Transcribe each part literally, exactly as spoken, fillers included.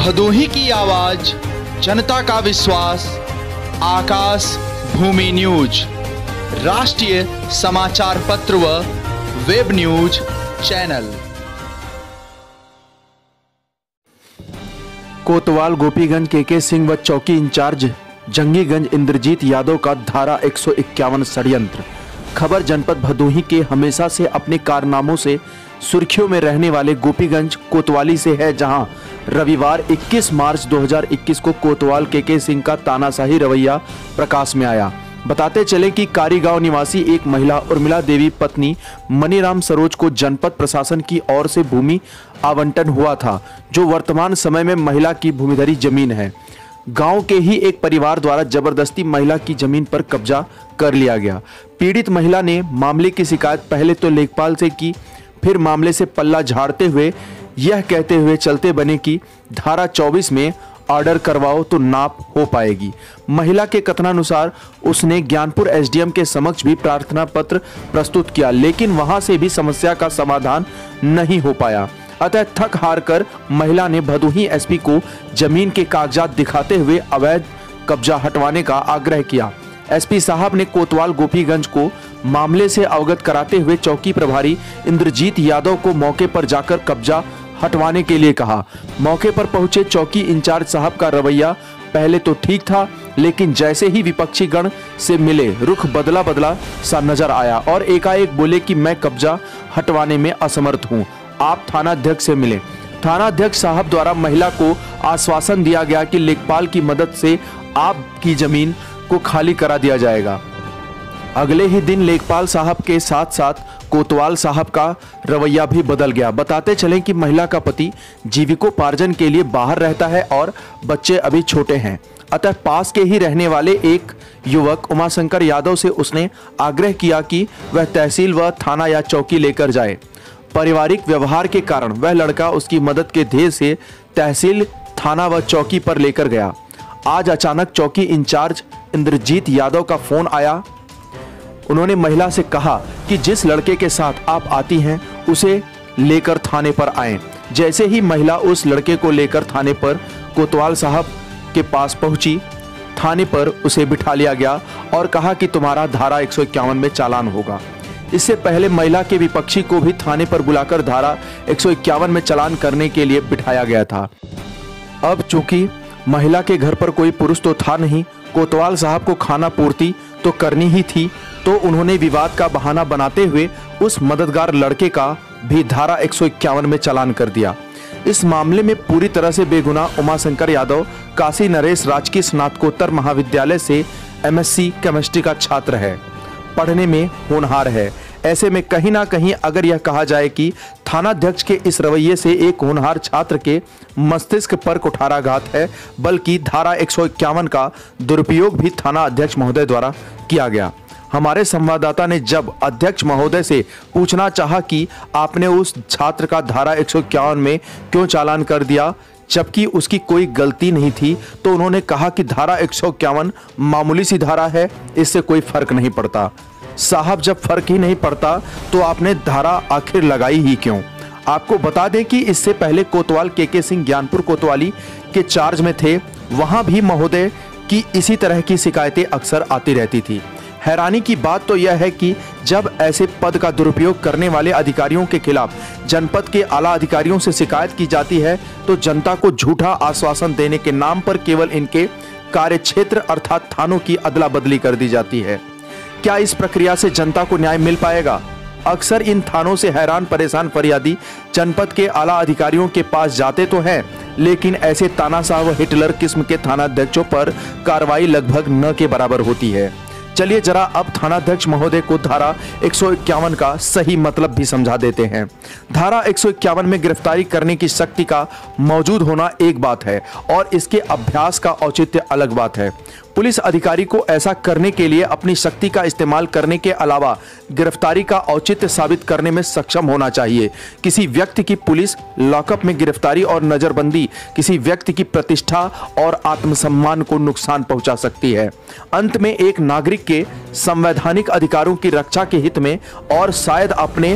भदोही की आवाज, जनता का विश्वास, आकाश भूमि न्यूज, राष्ट्रीय समाचार पत्र व वेब न्यूज चैनल। कोतवाल गोपीगंज के के सिंह व चौकी इंचार्ज जंगीगंज इंद्रजीत यादव का धारा एक सौ इक्यावन षड्यंत्र। खबर जनपद भदोही के हमेशा से अपने कारनामों से सुर्खियों में रहने वाले गोपीगंज कोतवाली से है, जहां रविवार इक्कीस मार्च दो हज़ार इक्कीस को कोतवाल के के सिंह का तानाशाही रवैया प्रकाश में आया। बताते चले कि कारीगांव निवासी एक महिला उर्मिला देवी पत्नी मनीराम सरोज को जनपद प्रशासन की ओर से भूमि आवंटन हुआ था, जो वर्तमान समय में महिला की भूमिधरी जमीन है। गांव के ही एक परिवार द्वारा जबरदस्ती महिला की जमीन पर कब्जा कर लिया गया। पीड़ित महिला ने मामले की शिकायत पहले तो लेखपाल से की, फिर मामले से पल्ला झाड़ते हुए यह कहते हुए चलते बने कि धारा चौबीस में ऑर्डर करवाओ तो नाप हो पाएगी। महिला के कथनानुसार उसने ज्ञानपुर एसडीएम के समक्ष भी प्रार्थना पत्र प्रस्तुत किया, लेकिन वहां से भी समस्या का समाधान नहीं हो पाया। अतः थक हार कर महिला ने भदोही एसपी को जमीन के कागजात दिखाते हुए अवैध कब्जा हटवाने का आग्रह किया। एसपी साहब ने कोतवाल गोपीगंज को मामले से अवगत कराते हुए चौकी प्रभारी इंद्रजीत यादव को मौके पर जाकर कब्जा हटवाने के लिए कहा। मौके पर पहुंचे चौकी इंचार्ज साहब का रवैया पहले तो ठीक था, लेकिन जैसे ही विपक्षी गण से मिले रुख बदला बदला सा नजर आया और एकाएक बोले कि मैं कब्जा हटवाने में असमर्थ हूं, आप थानाध्यक्ष से मिले। थानाध्यक्ष साहब द्वारा महिला को आश्वासन दिया गया कि लेखपाल की मदद से आपकी जमीन को खाली करा दिया जाएगा। अगले ही दिन लेखपाल साहब के साथ साथ कोतवाल साहब का रवैया भी बदल गया। बताते चलें कि महिला का पति जीविकोपार्जन के लिए बाहर रहता है और बच्चे अभी छोटे हैं, अतः पास के ही रहने वाले एक युवक उमाशंकर यादव से उसने आग्रह किया कि वह तहसील व थाना या चौकी लेकर जाए। पारिवारिक व्यवहार के कारण वह लड़का उसकी मदद के ध्येय से तहसील, थाना व चौकी पर लेकर गया। आज अचानक चौकी इंचार्ज इंद्रजीत यादव का फोन आया। उन्होंने महिला से कहा कि जिस लड़के के साथ आप आती हैं उसे लेकर थाने पर आएं। जैसे ही महिला उस लड़के को लेकर थाने पर कोतवाल साहब के पास पहुंची, थाने पर उसे बिठा लिया गया और कहा कि तुम्हारा धारा एक सौ इक्यावन में चालान होगा। इससे पहले महिला के विपक्षी को भी थाने पर बुलाकर धारा एक सौ इक्यावन में चालान करने के लिए बिठाया गया था। अब चूंकि महिला के घर पर कोई पुरुष तो था नहीं, कोतवाल साहब को खाना पूर्ति तो करनी ही थी, तो उन्होंने विवाद का बहाना बनाते हुए उस मददगार लड़के का भी धारा एक सौ इक्यावन में चालान कर दिया। इस मामले में पूरी तरह से बेगुनाह उमाशंकर यादव काशी नरेश राजकीय स्नातकोत्तर महाविद्यालय से एमएससी केमिस्ट्री का छात्र है, पढ़ने में होनहार है। ऐसे में कहीं ना कहीं अगर यह कहा जाए कि थानाध्यक्ष के इस रवैये से एक होनहार छात्र के मस्तिष्क पर कुठाराघात है, बल्कि धारा एक सौ इक्यावन का दुरुपयोग भी थाना अध्यक्ष महोदय द्वारा किया गया। हमारे संवाददाता ने जब अध्यक्ष महोदय से पूछना चाहा कि आपने उस छात्र का धारा एक सौ इक्यावन में क्यों चालान कर दिया जबकि उसकी कोई गलती नहीं थी, तो उन्होंने कहा कि धारा एक सौ इक्यावन मामूली सी धारा है, इससे कोई फर्क नहीं पड़ता। साहब, जब फर्क ही नहीं पड़ता तो आपने धारा आखिर लगाई ही क्यों? आपको बता दें कि इससे पहले कोतवाल के के सिंह ज्ञानपुर कोतवाली के चार्ज में थे, वहां भी महोदय की इसी तरह की शिकायतें अक्सर आती रहती थी। हैरानी की बात तो यह है कि जब ऐसे पद का दुरुपयोग करने वाले अधिकारियों के खिलाफ जनपद के आला अधिकारियों से शिकायत की जाती है, तो जनता को झूठा आश्वासन देने के नाम पर केवल इनके कार्यक्षेत्र अर्थात थानों की अदला बदली कर दी जाती है। क्या इस प्रक्रिया से जनता को न्याय मिल पाएगा? अक्सर इन थानों से हैरान परेशान फरियादी जनपद के आला अधिकारियों के पास जाते तो हैं, लेकिन ऐसे तानाशाह व हिटलर किस्म के थानाध्यक्षों पर कार्रवाई लगभग न के बराबर होती है। चलिए जरा अब थानाध्यक्ष महोदय को धारा एक सौ इक्यावन का सही मतलब भी समझा देते हैं। धारा एक सौ इक्यावन में गिरफ्तारी करने की शक्ति का मौजूद होना एक बात है और इसके अभ्यास का औचित्य अलग बात है। पुलिस अधिकारी को ऐसा करने के लिए अपनी शक्ति का इस्तेमाल करने के अलावा गिरफ्तारी का औचित्य साबित करने में सक्षम होना चाहिए। किसी व्यक्ति की पुलिस लॉकअप में गिरफ्तारी और नजरबंदी किसी व्यक्ति की प्रतिष्ठा और आत्मसम्मान को नुकसान पहुंचा सकती है। अंत में एक नागरिक के संवैधानिक अधिकारों की रक्षा के हित में और शायद अपने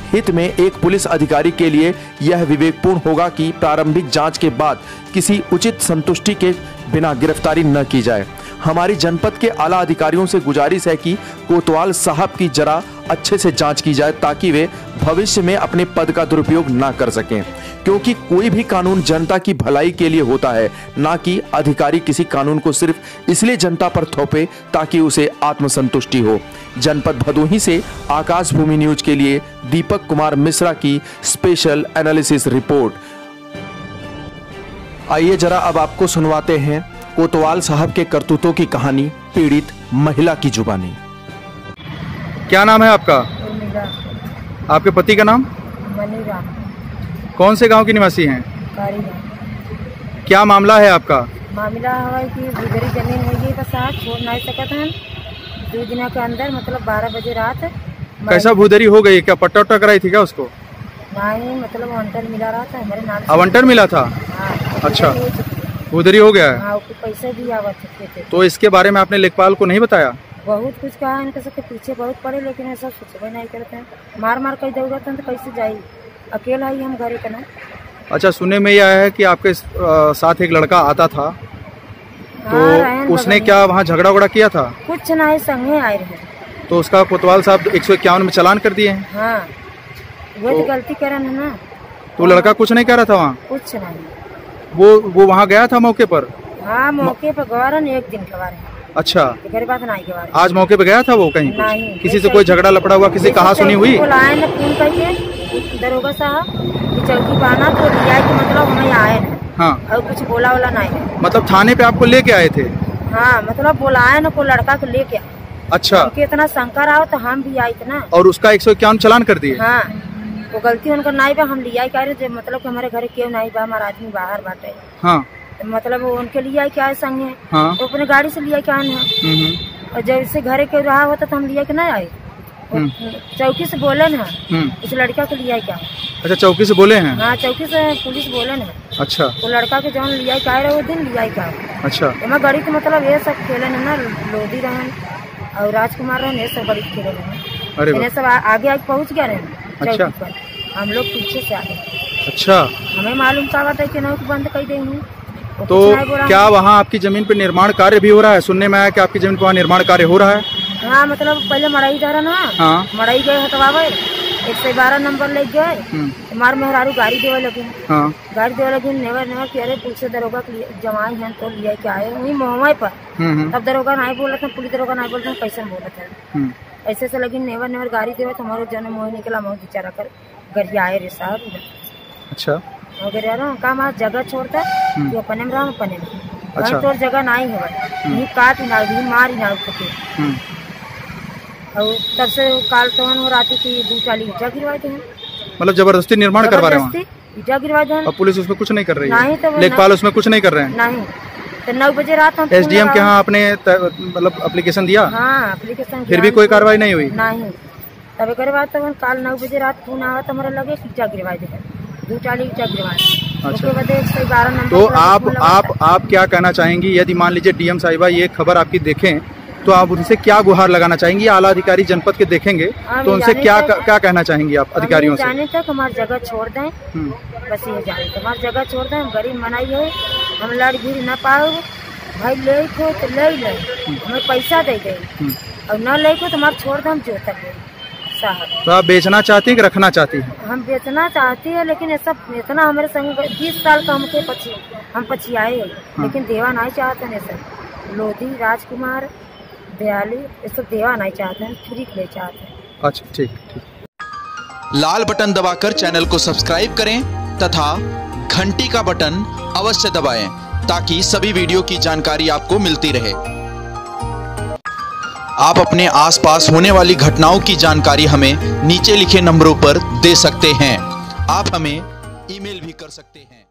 हित में एक पुलिस अधिकारी के लिए यह विवेकपूर्ण होगा कि प्रारंभिक जांच के बाद किसी उचित संतुष्टि के बिना गिरफ्तारी न की जाए। हमारी जनपद के आला अधिकारियों से गुजारिश है कि कोतवाल साहब की जरा अच्छे से जांच की जाए ताकि वे भविष्य में अपने पद का दुरुपयोग ना कर सकें, क्योंकि कोई भी कानून जनता की भलाई के लिए होता है, ना कि अधिकारी किसी कानून को सिर्फ इसलिए जनता पर थोपे ताकि उसे आत्मसंतुष्टि हो। जनपद भदोही से आकाश भूमि न्यूज के लिए दीपक कुमार मिश्रा की स्पेशल एनालिसिस रिपोर्ट। आइए जरा अब आपको सुनवाते हैं कोतवाल साहब के करतूतों की कहानी, पीड़ित महिला की जुबानी। क्या नाम है आपका? आपके पति का नाम? मनीराम। कौन से गांव की निवासी हैं? कारीगांव। क्या मामला है आपका? मामला है कि गुजरी जमीन है ये बस आज छोड़ नहीं सकते हैं दो दिन के अंदर, मतलब बारह बजे रात। कैसा भूदरी हो गई? क्या पट्टा उट्टा कराई थी क्या उसको? नहीं, मतलब आवंटन मिला रहा था हमारे नाम से। आवंटन मिला था? हाँ, अच्छा, भूदरी हो गया है। हाँ, पैसे भी आवा चुके थे। तो इसके बारे में आपने लेखपाल को नहीं बताया? बहुत कुछ कहा इनके सबके पीछे बहुत पड़े, लेकिन ऐसा सोचबे नहीं करते हैं। मार मार कई दौड़ते हैं तो कैसे जाये, अकेला ही हम घरे के ना। अच्छा, सुनने में यह है कि आपके साथ एक लड़का आता था, तो हाँ, उसने क्या वहाँ झगड़ा उगड़ा किया था? कुछ नहीं, संगे आए रहे। तो उसका कोतवाल साहब एक सौ इक्यावन में चालान कर दिए हैं। हाँ, वो तो गलती करन है ना। तो लड़का कुछ नहीं कह रहा था वहाँ? कुछ नहीं। वो वो वहाँ गया था मौके पर? हाँ, मौके पर गवारन एक दिन गवार है। अच्छा, घर बात नहीं गवार। आज मौके पे गया था वो कहीं? नहीं। किसी से कोई झगड़ा लपड़ा हुआ, किसी कहा सुनी हुई? बुलाए न फोन करके दरोगा साहब कि चौकी पाना तो लिया कि मतलब हमें आए न। हाँ। और कुछ बोला वाला नहीं। मतलब थाने पे आपको लेके आए थे? हाँ, मतलब बुलाए न को लड़का को लेके। अच्छा, इतना शंकर आओ तो हम भी आए थे ना। और उसका एक सौ इक्यावन चालान कर दिए? हाँ, वो गलती उनका नहीं बा, हम लिया कह रहे, मतलब कि हमारे घर क्यों नहीं बा, हमारा आदमी बाहर बाटे। हाँ, मतलब वो उनके लिए क्या है संग है। हाँ। वो अपने गाड़ी से लिया क्या है। और जब इससे घरे के रहा होता तो हम लिया के नहीं आए। चौकी से बोले ना उस लड़का को लिया क्या। अच्छा, चौकी से बोले हैं? हाँ, चौकी से पुलिस बोले ना। अच्छा, वो लड़का के जौन लिया क्या रहे वो दिन लिया क्या। अच्छा, तो गाड़ी तो मतलब ये सब खेले ना, लोधी रहन और राजकुमार रहन, ये सब बड़ी खेले रहे। अरे सब आगे आगे पहुँच गया रहे। अच्छा, पर हम लोग पीछे से आए। अच्छा, हमें मालूम था बात है कि नहीं बंद कर देंगे। तो क्या वहाँ आपकी जमीन पे निर्माण कार्य भी हो रहा है? सुनने में आया कि आपकी जमीन पर वहाँ निर्माण कार्य हो रहा है। हाँ, मतलब पहले मड़ाई जा रहा ना। हाँ। मड़ाई गए हटवावे, एक सौ बारह नंबर ले गए, मार मेहरारू गाड़ी देवे लगे। हाँ। गाड़ी देवे लगे, नेवर नेवर कि अरे पुलिस दरोगा जमाई है तो लिया के आए वही मोहमाई पर। तब दरोगा नहीं बोला था, पुलिस दरोगा नहीं बोलते कैसे बोला था। ऐसे से लगी नेवर नेवर गाड़ी देवे तो हमारे जन्म मोह निकला, मोह बिचारा कर गरिया आए रे साहब। अच्छा, काम आज जगह छोड़ता है जो अपने में रहा अपने में। अच्छा। तो जगह नहीं है, काट ना दी मार ना सके। और तब से काल तो हो राती की दो चाली ईटा गिरवाए थे। मतलब जबरदस्ती निर्माण करवा रहे हैं? ईटा गिरवाए थे। और पुलिस उसमें कुछ नहीं कर रही है? नहीं। तो लेखपाल उसमें कुछ नहीं कर रहे हैं? नहीं। तो नौ बजे रात हम एसडीएम के यहाँ आपने मतलब एप्लीकेशन दिया? हाँ, एप्लीकेशन फिर भी कोई कार्रवाई नहीं हुई? नहीं। तब एक बात तो काल नौ बजे रात फोन आवा तो हमारा लगे ईटा गिरवाए थे, दो चाली ईटा गिरवाए। अच्छा। तो आप आप आप क्या कहना चाहेंगी यदि मान लीजिए डीएम साहिबा ये खबर आपकी देखें तो आप उनसे क्या गुहार लगाना चाहेंगी? आला अधिकारी जनपद के देखेंगे तो उनसे क्या क्या कहना चाहेंगी आप अधिकारियों से? जाने तक हमारी जगह छोड़ दें, बस ये जाने तक हमारी जगह छोड़ दें। हम गरीब मनाई है, हम लड़ गिर न पाओ भाई, ले को तो ले ले, हमें पैसा दे दे और न ले को तो हमारे छोड़ दें, हम जो तक साहब। तो आप बेचना चाहती हैं कि रखना चाहती हैं? हम बेचना चाहती है, लेकिन ऐसा इतना हमारे संग बीस साल का हमके पची हम पछियाए, लेकिन देवा नहीं चाहते हैं सर। लोधी राजकुमार दयाली ये सब देवा नहीं चाहते हैं, फ्री ले चाहते हैं। अच्छा, ठीक ठीक। लाल बटन दबाकर चैनल को सब्सक्राइब करें तथा घंटी का बटन अवश्य दबाएं ताकि सभी वीडियो की जानकारी आपको मिलती रहे। आप अपने आसपास होने वाली घटनाओं की जानकारी हमें नीचे लिखे नंबरों पर दे सकते हैं। आप हमें ईमेल भी कर सकते हैं।